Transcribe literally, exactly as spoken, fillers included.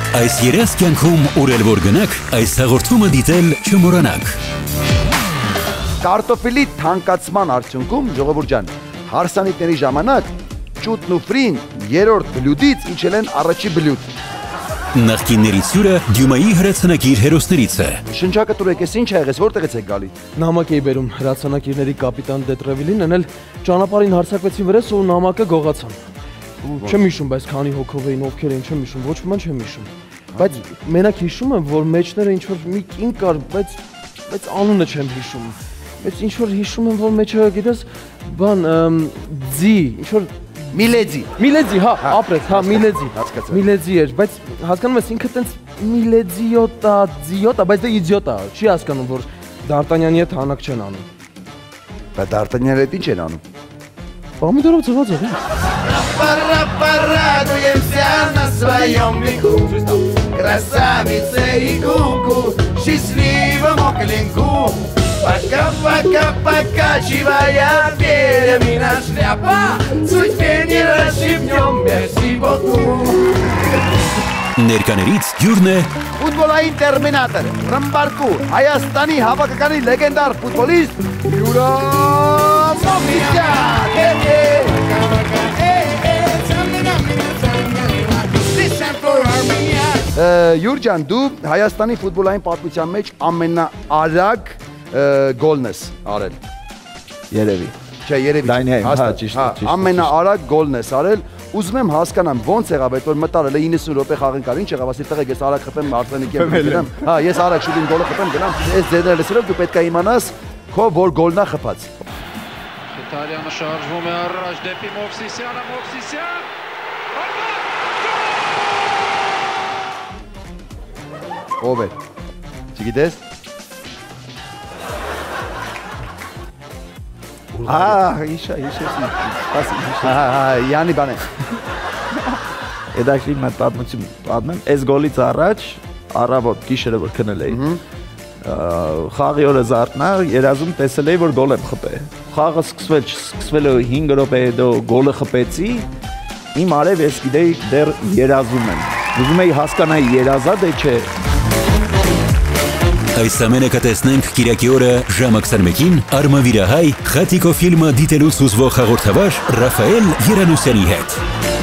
Այս երես կյանքում ուրել որ գնաք, այս հաղորդումը դիտել չմոռանաք։ Կարտոֆիլի թանկացման արդյունքում, ժողովուրդ ջան, հարսանիքների ժամանակ ճուտն ու ֆրին երրորդ բլյուդից իջել են առաջի բլյուդ։ Նախկիններից հյուրը Դյումայի հրացանակիր հերոսներից է։ Շնչակտուրեք, ես ինչ ա եղես, որտեղից եք գալի։ Նամակ էի բերում հրացանակիրների կապիտան Դետրևիլին, ընել ճանապարհին հարձակվեցին վրաս ու նամակը գողացան։ Չեմ հիշում, բայց քանի հոգով էին, ովքեր էին, չեմ հիշում, ոչ ոք չեմ հիշում։ Բայց մենակ հիշում եմ, որ մեջները ինչ որ մի կին կար, բայց բայց անունը չեմ հիշում։ Բայց ինչ որ հիշում եմ, որ մեջը գիտես, բան ձի, ինչ որ Միլեդի։ Միլեդի, հա, ապրեց, հա, Միլեդի։ Հասկացա։ Միլեդի էր, բայց հասկանում ես ինքը տենց Միլեդիոտա, ձիոտա, բայց դա իդիոտա, չի հասկանում, որ Դարտանյանի հետ հանակ չեն անում։ Բայց Դարտանյանը հետ ինչ են անում։ Помидоров ծված է։ Порадуемся на своем веку, красавице и куку, счастливому клинку. Пока-пока, покачивая перьями на шляпа, судьбе не расшибнем, merci beaucoup. Ներկաներից հյուրն է Ֆուտբոլային տերմինատոր, ռմբարկու, Հայաստանի հավաքականի լեգենդար ֆուտբոլիստ Յուրա Յուր ջան, դու Հայաստանի ֆուտբոլային պատմության մեջ ամենաարագ գոլն ես արել։ Երևի։ Չէ, երևի։ Հաստատ, ճիշտ է։ Ամենաարագ գոլն ես արել։ Ուզում եմ հասկանամ ոնց եղավ այդ որ մտարել է իննսուն րոպե խաղին կար, ինչ եղավ, ասի տղեկ ես արագ խփեմ Արտենիկի հետ գնամ։ Հա, ես արագ շուտին գոլը խփեմ գնամ։ Այս ձերները լսելով դու պետք է իմանաս քո որ գոլն է խփած։ Շտարյանը շարժվում է առաջ դեպի Մովսիսյանը, Մովսիսյան։ Ով է։ Չգիտես։ Ահա, իշա, իշա, սպասի, իշա։ Հա, Յանի բան է։ Էդակի մատ պատմություն պատմեմ, այս գոլից առաջ առավոտ գիշերը որ քնել էի։ Խաղի օրը զարթնա, երազում տեսել էի որ գոլ եմ խփել։ Խաղը սկսվել, սկսվել է հինգ րոպե հետո գոլը խփեցի։ Իմ արև ես գիտեի դեռ երազում եմ։ Ուզում էի հասկանալ երազա դե չէ։ Այս ամենը կտեսնենք Կիրակի օրը ժամը քսանմեկին Արմավիրահայ Խատիկո ֆիլմը դիտելուց ուզվող հաղորդավար Ռաֆայել Երանուսյանի հետ։